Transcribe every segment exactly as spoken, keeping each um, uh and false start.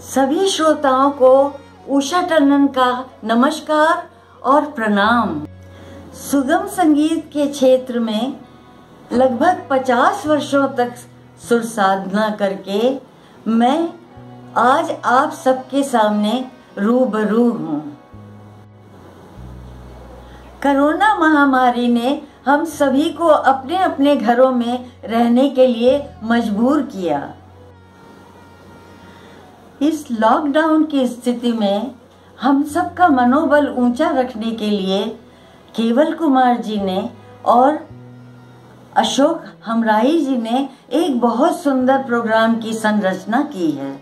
सभी श्रोताओं को उषा टंडन का नमस्कार और प्रणाम। सुगम संगीत के क्षेत्र में लगभग पचास वर्षों तक सुर साधना करके मैं आज आप सबके सामने रूबरू हूँ। कोरोना महामारी ने हम सभी को अपने अपने घरों में रहने के लिए मजबूर किया। इस लॉकडाउन की स्थिति में हम सबका मनोबल ऊंचा रखने के लिए केवल कुमार जी ने और अशोक हमराई जी ने एक बहुत सुंदर प्रोग्राम की संरचना की है।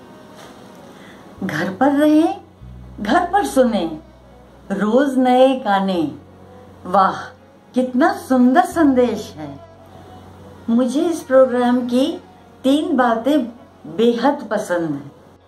घर पर रहें, घर पर सुने रोज नए गाने। वाह, कितना सुंदर संदेश है। मुझे इस प्रोग्राम की तीन बातें बेहद पसंद हैं।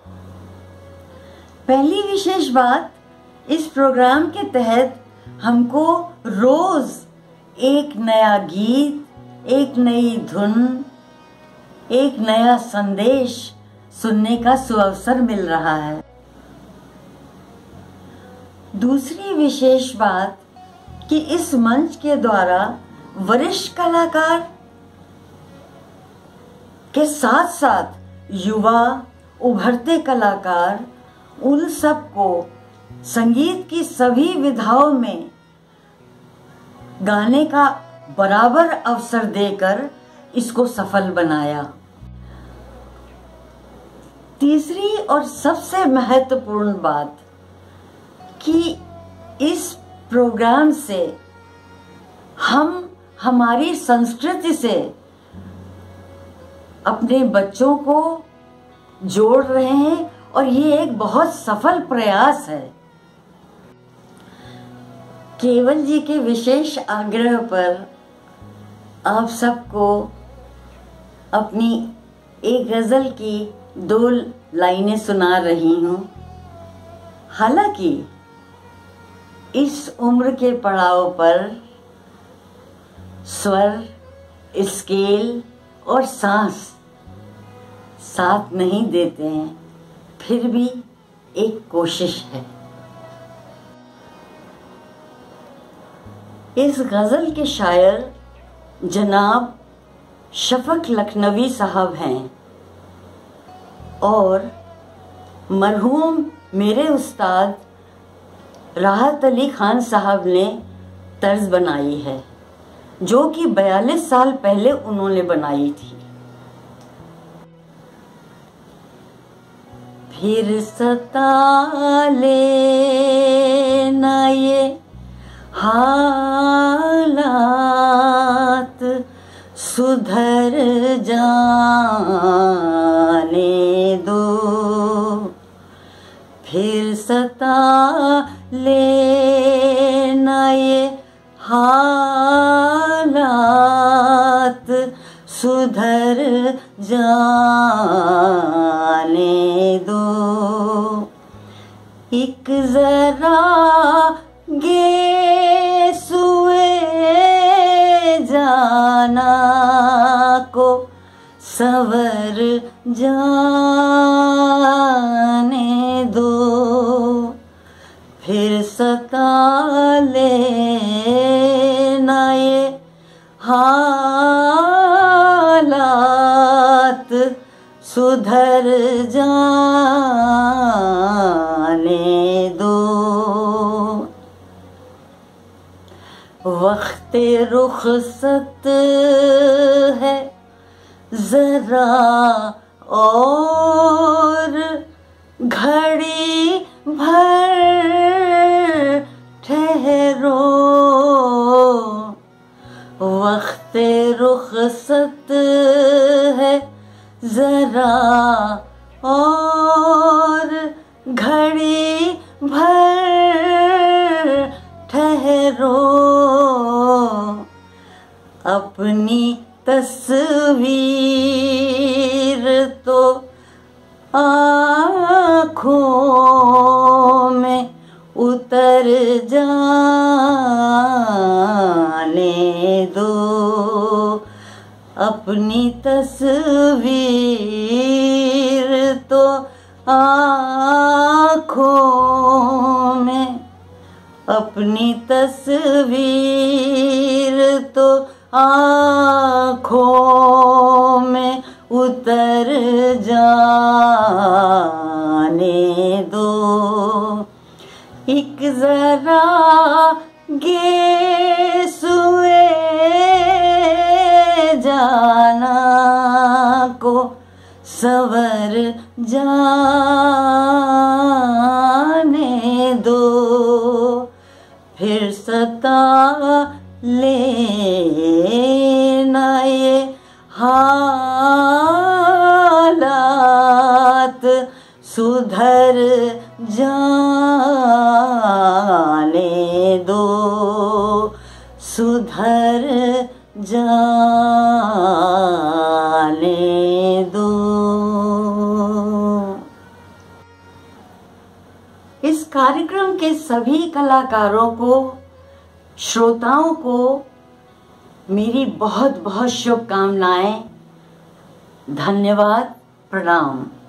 पहली विशेष बात, इस प्रोग्राम के तहत हमको रोज एक नया गीत, एक नई धुन, एक नया संदेश सुनने का सुअवसर मिल रहा है। दूसरी विशेष बात कि इस मंच के द्वारा वरिष्ठ कलाकार के साथ साथ युवा उभरते कलाकार, उन सबको संगीत की सभी विधाओं में गाने का बराबर अवसर देकर इसको सफल बनाया। तीसरी और सबसे महत्वपूर्ण बात कि इस प्रोग्राम से हम हमारी संस्कृति से अपने बच्चों को जोड़ रहे हैं और ये एक बहुत सफल प्रयास है। केवल जी के विशेष आग्रह पर आप सबको अपनी एक गजल की दो लाइनें सुना रही हूँ। हालांकि इस उम्र के पड़ाव पर स्वर, स्केल और सांस साथ नहीं देते हैं, फिर भी एक कोशिश है। इस गजल के शायर जनाब शफक लखनवी साहब हैं और मरहूम मेरे उस्ताद राहत अली खान साहब ने तर्ज बनाई है, जो कि बयालीस साल पहले उन्होंने बनाई थी। फिर सता लेना ये हालात, सुधर जाने दो। फिर सता लेना ये हालात, सुधर जाने दो। एक जरा गेसुए जाना को सवर जाने दो। फिर सता लेना ये हालात, सुधर जाने दो। वक्ते रुखसत है जरा और घड़ी भर ठहरो। वक्ते रुखसत है जरा और घड़ी भर ठहरो। अपनी तस्वीर तो आँखों में उतर जाने दो। अपनी तस्वीर तो आँखों में अपनी तस्वीर तो आँखों में उतर जाने दो, एक जरा गेसुए जाना को सवर जाने दो, फिर सता लेना ये हालात सुधर जाने दो, सुधर जाने दो। इस कार्यक्रम के सभी कलाकारों को, श्रोताओं को मेरी बहुत बहुत शुभकामनाएं। धन्यवाद, प्रणाम।